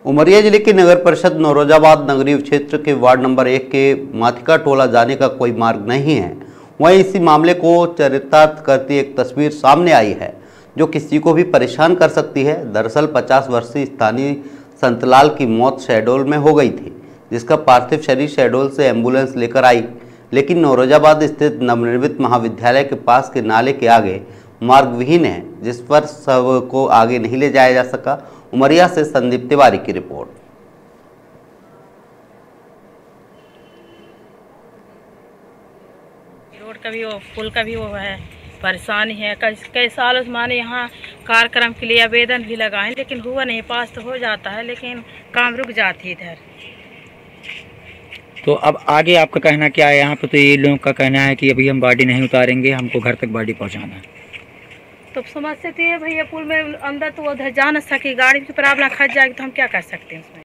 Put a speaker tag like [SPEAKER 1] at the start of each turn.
[SPEAKER 1] उमरिया जिले के नगर परिषद नौरोजाबाद नगरीय क्षेत्र के वार्ड नंबर 1 के माथिका टोला जाने का कोई मार्ग नहीं है। वहीं इसी मामले को चरितार्थ करती एक तस्वीर सामने आई है जो किसी को भी परेशान कर सकती है। दरअसल 50 वर्षीय स्थानीय संतलाल की मौत शहडोल में हो गई थी, जिसका पार्थिव शरीर शहडोल से एम्बुलेंस लेकर आई, लेकिन नौरोजाबाद स्थित नवनिर्मित महाविद्यालय के पास के नाले के आगे मार्ग विहीन है, जिस पर शव को आगे नहीं ले जाया जा सका। उमरिया से संदीप तिवारी की रिपोर्ट।
[SPEAKER 2] रोड का भी वो पुल का भी वो है, परेशानी है। कई सालों से माने यहाँ कार्यक्रम के लिए आवेदन भी लगाए, लेकिन हुआ नहीं। पास तो हो जाता है लेकिन काम रुक जाती है इधर।
[SPEAKER 3] तो अब आगे आपका कहना क्या है? यहाँ पे तो ये लोगों का कहना है कि अभी हम बॉडी नहीं उतारेंगे, हमको घर तक बॉडी पहुँचाना है।
[SPEAKER 2] तो समस्या तो ये भैया, पुल में अंदर तो उधर जा न सके, गाड़ी की प्रॉब्लम खच जाएगी तो हम क्या कर सकते हैं उसमें।